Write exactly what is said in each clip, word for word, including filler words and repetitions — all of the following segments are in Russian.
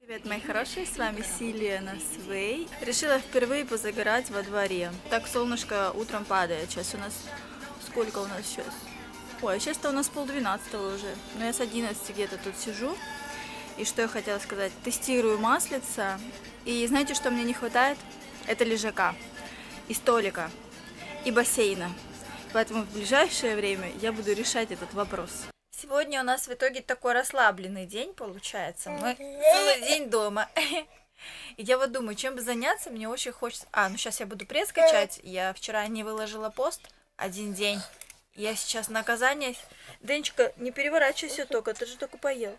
Привет, мои хорошие, с вами Силия на Свей. Решила впервые позагорать во дворе. Так солнышко утром падает. Сейчас у нас... Сколько у нас сейчас? Ой, сейчас-то у нас полдвенадцатого уже. Но я с одиннадцати где-то тут сижу. И что я хотела сказать? Тестирую маслица. И знаете, что мне не хватает? Это лежака. И столика. И бассейна. Поэтому в ближайшее время я буду решать этот вопрос. Сегодня у нас в итоге такой расслабленный день получается. Мы целый день дома. И я вот думаю, чем бы заняться, мне очень хочется... А, ну сейчас я буду пресс качать. Я вчера не выложила пост один день. Я сейчас наказание... Денечка, не переворачивайся только, ты же только поел.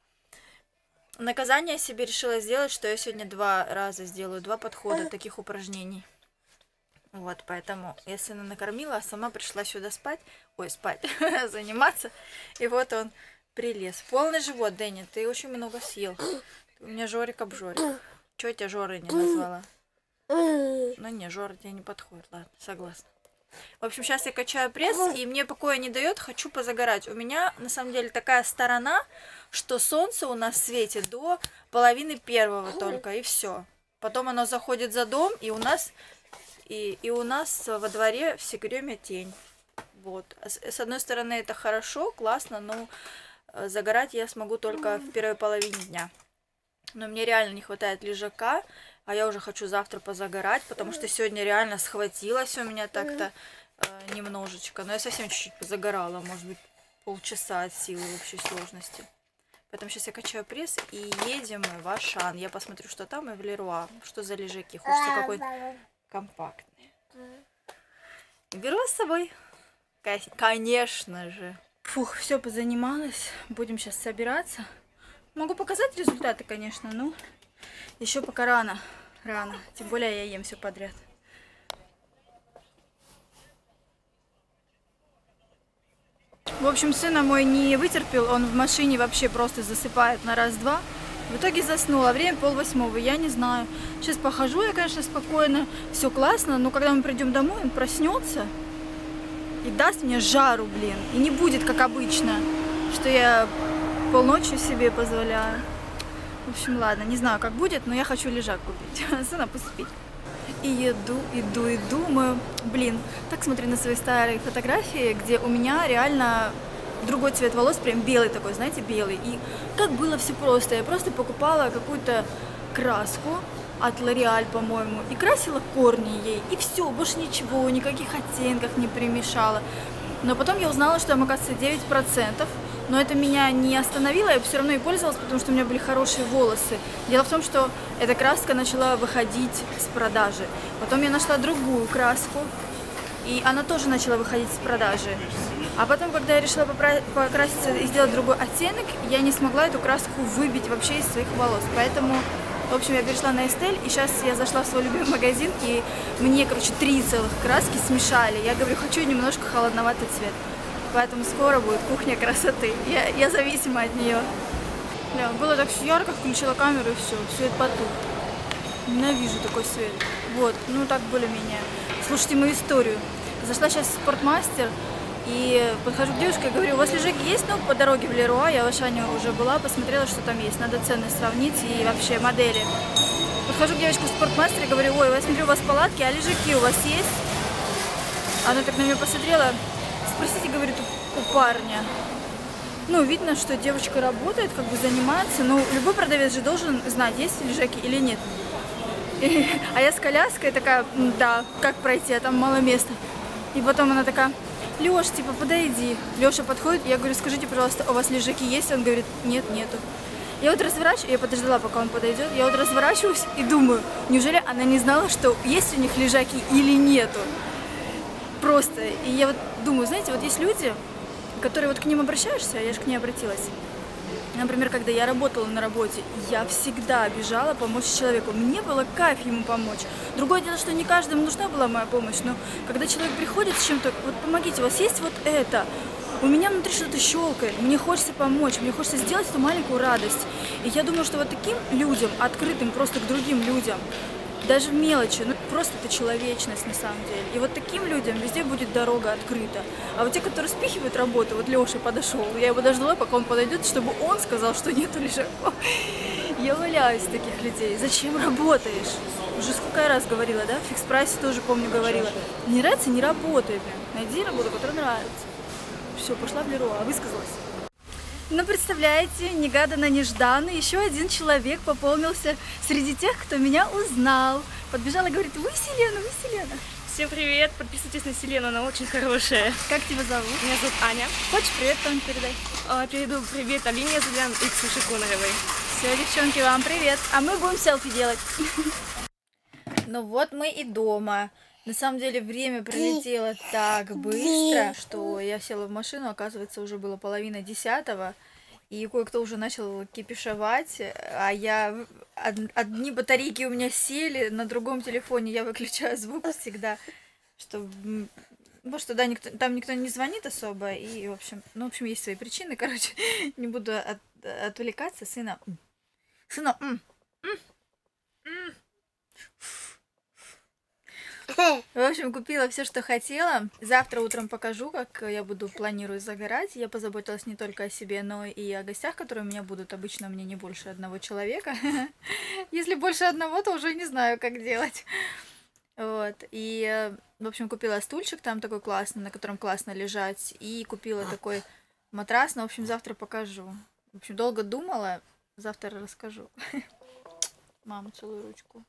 Наказание себе решила сделать, что я сегодня два раза сделаю, два подхода таких упражнений. Вот, поэтому я сына накормила, а сама пришла сюда спать. Ой, спать, заниматься. И вот он прилез. Полный живот, Дэня, ты очень много съел. У меня Жорик-обжорик. Чего я тебя Жорой не назвала? Ну не, Жора тебе не подходит, ладно, согласна. В общем, сейчас я качаю пресс, и мне покоя не дает, хочу позагорать. У меня, на самом деле, такая сторона, что солнце у нас светит до половины первого только, и все. Потом оно заходит за дом, и у нас... И, и у нас во дворе все время тень. Вот. С, с одной стороны, это хорошо, классно, но загорать я смогу только в первой половине дня. Но мне реально не хватает лежака, а я уже хочу завтра позагорать, потому что сегодня реально схватилось у меня так-то э, немножечко. Но я совсем чуть-чуть позагорала, может быть, полчаса от силы в общей сложности. Поэтому сейчас я качаю пресс и едем в Ашан. Я посмотрю, что там, и в Леруа. Что за лежаки? Хочется какой-то... компактные. Беру с собой. Конечно же. Фух, все позанималась. Будем сейчас собираться. Могу показать результаты, конечно, но еще пока рано. Рано. Тем более я ем все подряд. В общем, сына мой не вытерпел. Он в машине вообще просто засыпает на раз-два. В итоге заснула. Время полвосьмого, я не знаю. Сейчас похожу я, конечно, спокойно. Все классно, но когда мы придем домой, он проснется и даст мне жару, блин. И не будет, как обычно, что я полночи себе позволяю. В общем, ладно, не знаю, как будет, но я хочу лежак купить. Сына пусть спит. И иду, иду, и думаю, блин, так смотрю на свои старые фотографии, где у меня реально... другой цвет волос, прям белый такой, знаете, белый. И как было все просто. Я просто покупала какую-то краску от L'Oréal, по-моему, и красила корни ей. И все, больше ничего, никаких оттенков не примешала. Но потом я узнала, что там, оказывается, девять процентов. Но это меня не остановило, я все равно и пользовалась, потому что у меня были хорошие волосы. Дело в том, что эта краска начала выходить с продажи. Потом я нашла другую краску, и она тоже начала выходить с продажи. А потом, когда я решила покраситься и сделать другой оттенок, я не смогла эту краску выбить вообще из своих волос. Поэтому, в общем, я перешла на Estelle, и сейчас я зашла в свой любимый магазин, и мне, короче, три целых краски смешали. Я говорю, хочу немножко холодноватый цвет. Поэтому скоро будет кухня красоты. Я, я зависима от нее. Бля, было так все ярко, включила камеру, и все, свет потух. Ненавижу такой свет. Вот, ну так более-менее. Слушайте мою историю. Зашла сейчас в Спортмастер. И подхожу к девушке и говорю, у вас лежаки есть? Ну, по дороге в Леруа, я в Ашане уже была, посмотрела, что там есть. Надо цены сравнить и вообще модели. Подхожу к девушке в Спортмастере и говорю, ой, я смотрю, у вас палатки, а лежаки у вас есть? Она так на меня посмотрела. Спросите, говорит, у парня. Ну, видно, что девочка работает, как бы занимается. Но любой продавец же должен знать, есть лежаки или нет. И, а я с коляской такая, да, как пройти, а там мало места. И потом она такая... Лёш, типа, подойди. Лёша подходит, я говорю, скажите, пожалуйста, у вас лежаки есть? Он говорит, нет, нету. Я вот разворачиваюсь, я подождала, пока он подойдет, я вот разворачиваюсь и думаю, неужели она не знала, что есть у них лежаки или нету? Просто. И я вот думаю, знаете, вот есть люди, которые вот к ним обращаешься, я же к ней обратилась. Например, когда я работала на работе, я всегда бежала помочь человеку. Мне было кайф ему помочь. Другое дело, что не каждому нужна была моя помощь, но когда человек приходит с чем-то, вот помогите, у вас есть вот это. У меня внутри что-то щелкает, мне хочется помочь, мне хочется сделать эту маленькую радость. И я думаю, что вот таким людям, открытым просто к другим людям, даже в мелочи, ну просто это человечность на самом деле. И вот таким людям везде будет дорога открыта. А вот те, которые спихивают работу, вот Леша подошел, я его дождала, пока он подойдет, чтобы он сказал, что нету лежаков. Я валяюсь таких людей. Зачем работаешь? Уже сколько я раз говорила, да? В фикс-прайсе тоже, помню, говорила. Не нравится, не работай, блин. Найди работу, которая нравится. Все, пошла в Леруа, высказалась. Ну, представляете, негаданно-нежданно, еще один человек пополнился среди тех, кто меня узнал. Подбежала и говорит: вы Селена, вы Селена. Всем привет, подписывайтесь на Селену, она очень хорошая. Как тебя зовут? Меня зовут Аня. Хочешь привет кому-нибудь передай? А, перейду привет Алине Зулян и Ксюше Коноровой. Все, девчонки, вам привет. А мы будем селфи делать. Ну вот мы и дома. На самом деле время пролетело так быстро, что я села в машину, оказывается, уже было половина десятого, и кое-кто уже начал кипишевать, а я... Одни батарейки у меня сели, на другом телефоне я выключаю звук всегда, чтобы... Может, туда никто, там никто не звонит особо, и, в общем, ну, в общем, есть свои причины, короче, не буду от, отвлекаться. Сына... Сына... В общем, купила все, что хотела. Завтра утром покажу, как я буду планирую загорать. Я позаботилась не только о себе, но и о гостях, которые у меня будут. Обычно у меня не больше одного человека. Если больше одного, то уже не знаю, как делать. Вот. И, в общем, купила стульчик там такой классный, на котором классно лежать. И купила такой матрас. Ну, в общем, завтра покажу. В общем, долго думала. Завтра расскажу. Мама, целую ручку.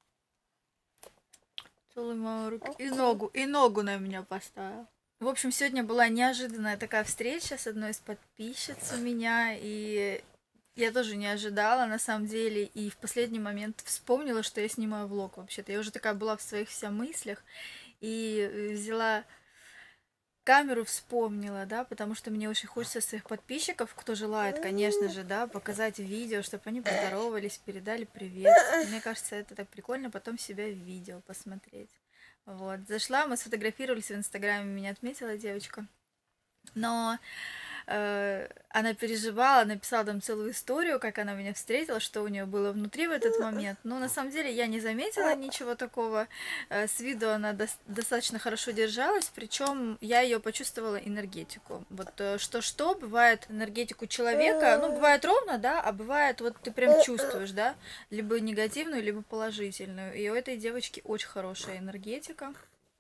Целую мою руку. И ногу, и ногу на меня поставил. В общем, сегодня была неожиданная такая встреча с одной из подписчиц у меня. И я тоже не ожидала, на самом деле. И в последний момент вспомнила, что я снимаю влог вообще-то. Я уже такая была в своих вся мыслях. И взяла... камеру, вспомнила, да, потому что мне очень хочется своих подписчиков, кто желает, конечно же, да, показать видео, чтобы они поздоровались, передали привет. Мне кажется, это так прикольно потом себя в видео посмотреть. Вот, зашла, мы сфотографировались в Инстаграме, меня отметила девочка, но э, она переживала, написала там целую историю, как она меня встретила, что у нее было внутри в этот момент. Но на самом деле я не заметила ничего такого. Э, с виду она до достаточно хорошо держалась, причем я ее почувствовала энергетику. Вот э, что-что, бывает энергетику человека, ну, бывает ровно, да, а бывает, вот ты прям чувствуешь, да, либо негативную, либо положительную. И у этой девочки очень хорошая энергетика.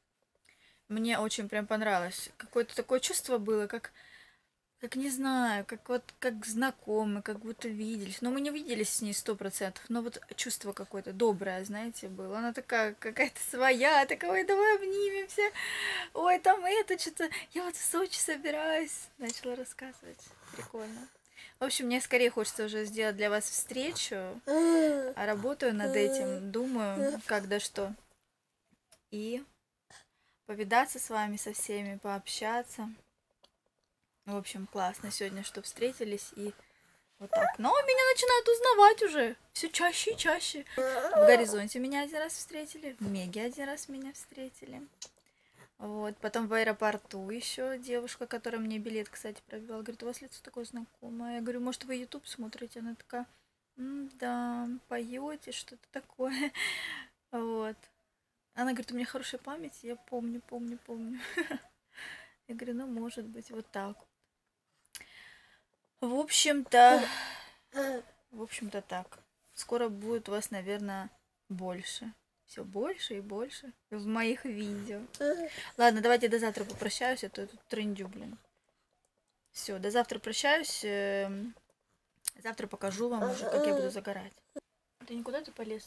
Мне очень прям понравилось. Какое-то такое чувство было, как... Как не знаю, как вот как знакомы, как будто виделись. Но мы не виделись с ней сто процентов. Но вот чувство какое-то доброе, знаете, было. Она такая какая-то своя, такая: ой, давай обнимемся. Ой, там это что-то. Я вот в Сочи собираюсь. Начала рассказывать. Прикольно. В общем, мне скорее хочется уже сделать для вас встречу. А работаю над этим. Думаю, как да что. И повидаться с вами со всеми, пообщаться. В общем, классно сегодня, что встретились, и вот так. Но меня начинают узнавать уже все чаще и чаще. В Горизонте меня один раз встретили, в Меге один раз меня встретили. Вот, потом в аэропорту еще девушка, которая мне билет, кстати, пробивала, говорит: у вас лицо такое знакомое. Я говорю: может, вы YouTube смотрите? Она такая: да, поете, что-то такое. Вот. Она говорит: у меня хорошая память, я помню, помню, помню. Я говорю: ну, может быть, вот так. В общем-то, в общем-то так. Скоро будет у вас, наверное, больше. Все больше и больше в моих видео. Ладно, давайте до завтра попрощаюсь, а то я тут трындю, блин. Все, до завтра прощаюсь. Завтра покажу вам уже, как я буду загорать. Ты никуда ты полез?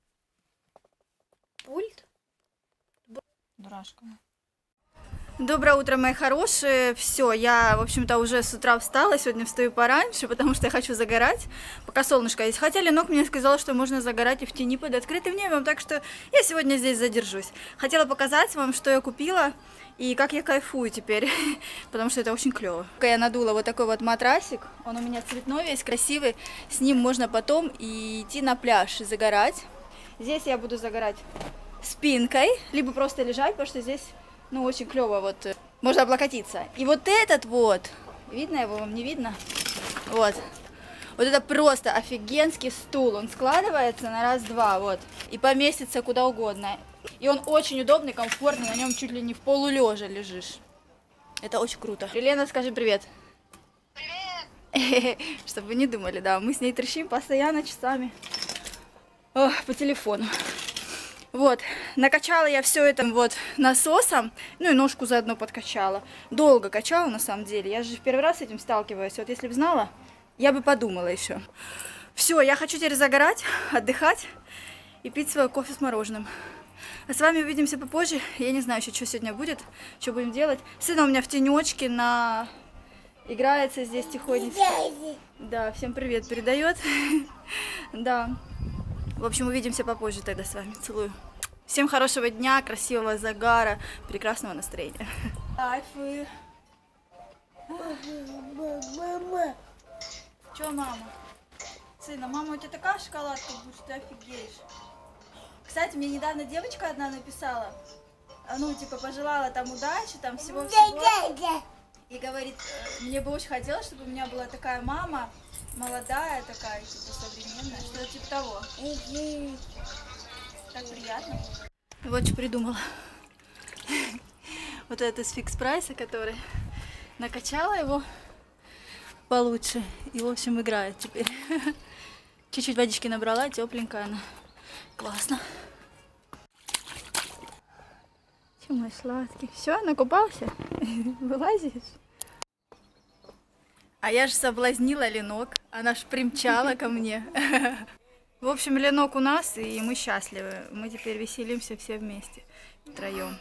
Пульт? Дурашка. Доброе утро, мои хорошие. Все, я, в общем-то, уже с утра встала. Сегодня встаю пораньше, потому что я хочу загорать, пока солнышко есть. Хотя Ленок мне сказал, что можно загорать и в тени под открытым небом, так что я сегодня здесь задержусь. Хотела показать вам, что я купила и как я кайфую теперь, потому что это очень клево. Я надула вот такой вот матрасик. Он у меня цветной весь, красивый. С ним можно потом и идти на пляж и загорать. Здесь я буду загорать спинкой, либо просто лежать, потому что здесь... Ну, очень клево, вот, можно облокотиться. И вот этот вот, видно его, вам не видно? Вот. Вот это просто офигенский стул. Он складывается на раз-два, вот. И поместится куда угодно. И он очень удобный, комфортный, на нем чуть ли не в полулежа лежишь. Это очень круто. Елена, скажи привет. Привет! Чтобы вы не думали, да, мы с ней трещим постоянно часами. О, по телефону. Вот, накачала я все это вот насосом, ну и ножку заодно подкачала. Долго качала на самом деле, я же в первый раз с этим сталкиваюсь. Вот если бы знала, я бы подумала еще. Все, я хочу теперь загорать, отдыхать и пить свой кофе с мороженым. А с вами увидимся попозже. Я не знаю еще, что сегодня будет, что будем делать. Сын у меня в тенечке на... играется здесь тихонечко. Да, всем привет передает. Да. В общем, увидимся попозже тогда с вами. Целую. Всем хорошего дня, красивого загара, прекрасного настроения. Кайфы. Че, мама? Сына, мама, у тебя такая шоколадка будет, что ты офигеешь. Кстати, мне недавно девочка одна написала, ну, типа, пожелала там удачи, там всего-всего. И говорит, мне бы очень хотелось, чтобы у меня была такая мама, молодая такая, типа, современная, что-то типа того. Так приятно. Вот что придумала. Вот это с фикс прайса, который накачала его получше. И, в общем, играет теперь. Чуть-чуть водички набрала, тепленькая она. Классно. Че, мой сладкий? Все, накупался? Вылазишь? А я же соблазнила Ленок. Она ж примчала ко мне. В общем, Ленок у нас, и мы счастливы. Мы теперь веселимся все вместе. Втроем.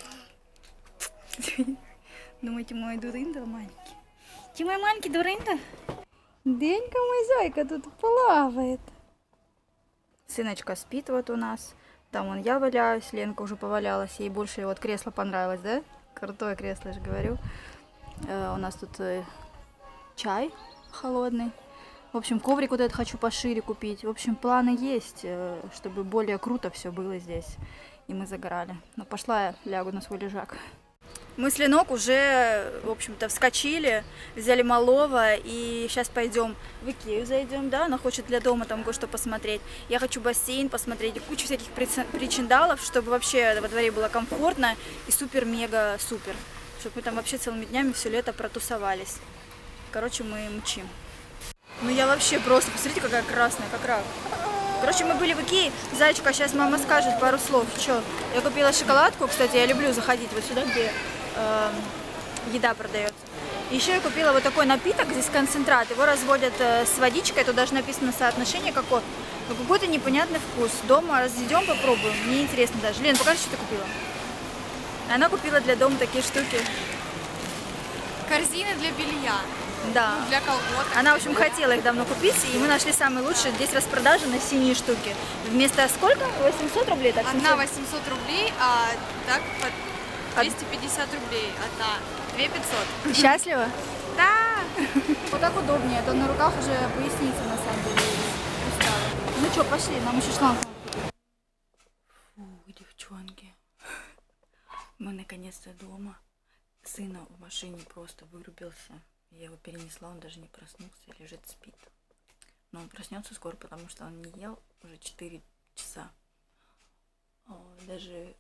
Думаете, мой дурында маленький? Ты мой маленький дурында? Денька мой зайка тут плавает. Сыночка спит вот у нас. Там вон я валяюсь, Ленка уже повалялась. Ей больше вот кресло понравилось, да? Крутое кресло, я же говорю. Э, у нас тут э, чай холодный. В общем, коврик вот этот хочу пошире купить. В общем, планы есть, э, чтобы более круто все было здесь. И мы загорали. Но пошла я лягу на свой лежак. Мы с Ленок уже, в общем-то, вскочили, взяли малого, и сейчас пойдем в Икею зайдем, да, она хочет для дома там кое-что посмотреть. Я хочу бассейн посмотреть и кучу всяких причиндалов, чтобы вообще во дворе было комфортно и супер-мега-супер. Чтобы мы там вообще целыми днями все лето протусовались. Короче, мы мчим. Ну я вообще просто, посмотрите, какая красная, как рак. Короче, мы были в Икее. Зайчика, сейчас мама скажет пару слов. Че? Я купила шоколадку, кстати, я люблю заходить вот сюда, где э, еда продается. Еще я купила вот такой напиток, здесь концентрат. Его разводят э, с водичкой, тут даже написано соотношение какое. Но какой-то непонятный вкус. Дома разведем, попробуем. Мне интересно даже. Лен, покажи, что ты купила. Она купила для дома такие штуки. Корзины для белья. Да. Для колготок. Она, в общем, хотела их давно купить, и мы нашли самые лучшие. Здесь распродажа на синие штуки. Вместо сколько? восемьсот рублей? Так, одна восемьсот рублей, а так по двести пятьдесят рублей. Одна две тысячи пятьсот. Счастлива? Да! Вот так удобнее, а то на руках уже поясница на самом деле устала. Ну что, пошли, нам еще шланг. Фу, девчонки. Мы наконец-то дома. Сына в машине просто вырубился. Я его перенесла, он даже не проснулся, лежит, спит. Но он проснется скоро, потому что он не ел уже четыре часа. О, даже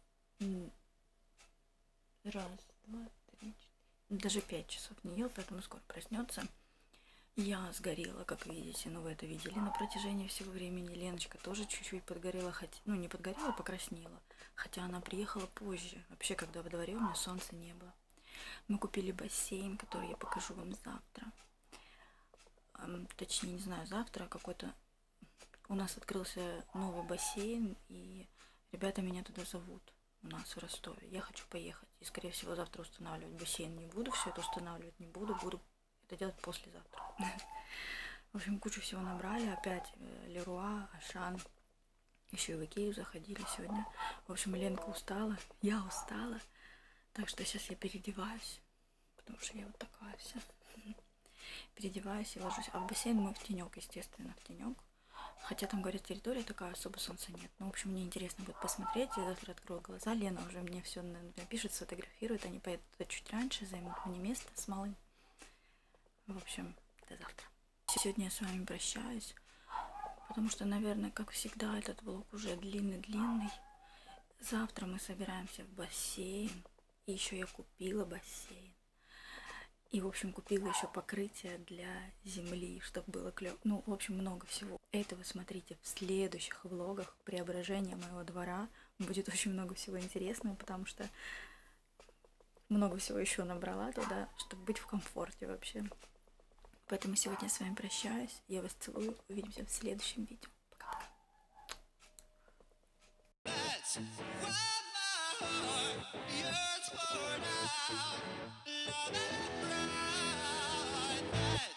раз, два, три, четыре. Даже пять часов не ел, поэтому скоро проснется. Я сгорела, как видите, ну вы это видели на протяжении всего времени. Леночка тоже чуть-чуть подгорела, хотя, ну не подгорела, покраснела. Хотя она приехала позже. Вообще, когда во дворе у меня солнца не было. Мы купили бассейн, который я покажу вам завтра. Эм, точнее, не знаю, завтра какой-то... У нас открылся новый бассейн, и ребята меня туда зовут. У нас в Ростове. Я хочу поехать. И, скорее всего, завтра устанавливать бассейн не буду. Все это устанавливать не буду. Буду это делать послезавтра. В общем, кучу всего набрали. Опять Леруа, Ашан. Еще и в Икею заходили сегодня. В общем, Ленка устала. Я устала. Так что сейчас я переодеваюсь, потому что я вот такая вся. Переодеваюсь и ложусь. А в бассейн мы в тенек, естественно, в тенек. Хотя там, говорят, территория такая, особо солнца нет. Но, в общем, мне интересно будет посмотреть. Я завтра открою глаза. Лена уже мне все напишет, сфотографирует. Они поедут туда чуть раньше, займут мне место с малым. В общем, до завтра. Сегодня я с вами прощаюсь, потому что, наверное, как всегда, этот влог уже длинный-длинный. Завтра мы собираемся в бассейн. И еще я купила бассейн. И, в общем, купила еще покрытие для земли, чтобы было клево. Ну, в общем, много всего. Это вы смотрите в следующих влогах преображения моего двора. Будет очень много всего интересного, потому что много всего еще набрала туда, чтобы быть в комфорте вообще. Поэтому сегодня я с вами прощаюсь. Я вас целую. Увидимся в следующем видео. Пока-пока. That's why my heart yearns for now. Love and pride.